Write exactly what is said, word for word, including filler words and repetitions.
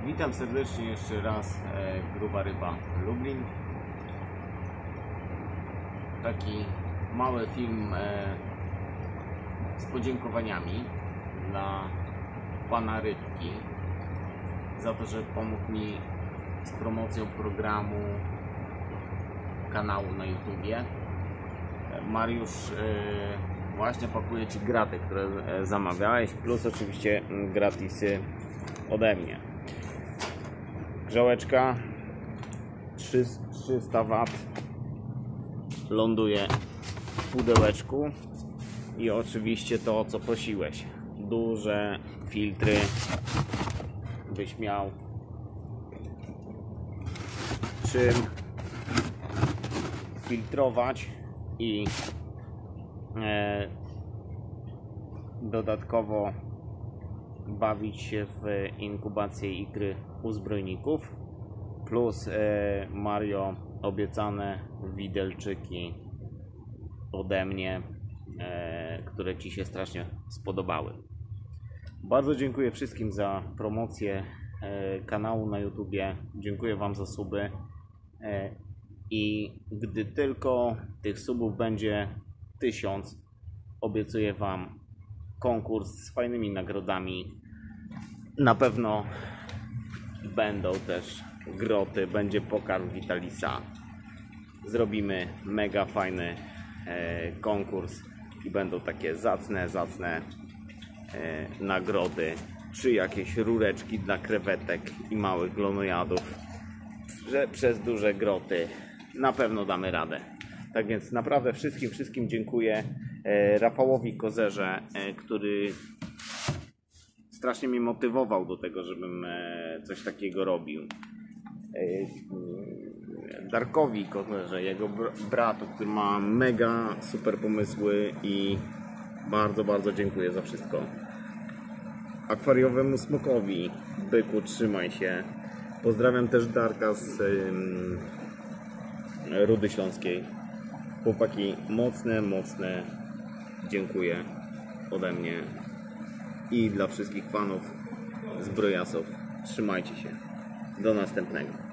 Witam serdecznie jeszcze raz, e, Gruba Ryba Lublin. Taki mały film e, z podziękowaniami dla pana Rybki za to, że pomógł mi z promocją programu kanału na YouTubie. Mariusz e, właśnie pakuje Ci graty, które e, zamawiałeś, plus oczywiście gratisy ode mnie. Grzałeczka trzysta watów ląduje w pudełeczku i oczywiście to, o co prosiłeś, duże filtry, byś miał czym filtrować i e, dodatkowo bawić się w inkubację ikry u zbrojników, plus e, Mario obiecane widelczyki ode mnie, e, które Ci się strasznie spodobały. Bardzo dziękuję wszystkim za promocję e, kanału na YouTubie, dziękuję Wam za suby e, i gdy tylko tych subów będzie tysiąc, obiecuję Wam konkurs z fajnymi nagrodami. Na pewno będą też groty, będzie pokarm Vitalisa. Zrobimy mega fajny e, konkurs i będą takie zacne, zacne e, nagrody, czy jakieś rureczki dla krewetek i małych glonojadów, że przez duże groty na pewno damy radę. Tak więc naprawdę wszystkim, wszystkim dziękuję. E, Rafałowi Kozerze, e, który strasznie mnie motywował do tego, żebym e, coś takiego robił. E, Darkowi Kozerze, jego br bratu, który ma mega super pomysły i bardzo, bardzo dziękuję za wszystko. Akwariowemu Smokowi, byku, trzymaj się. Pozdrawiam też Darka z e, Rudy Śląskiej. Chłopaki, mocne, mocne dziękuję ode mnie i dla wszystkich fanów zbrojasów. Trzymajcie się. Do następnego.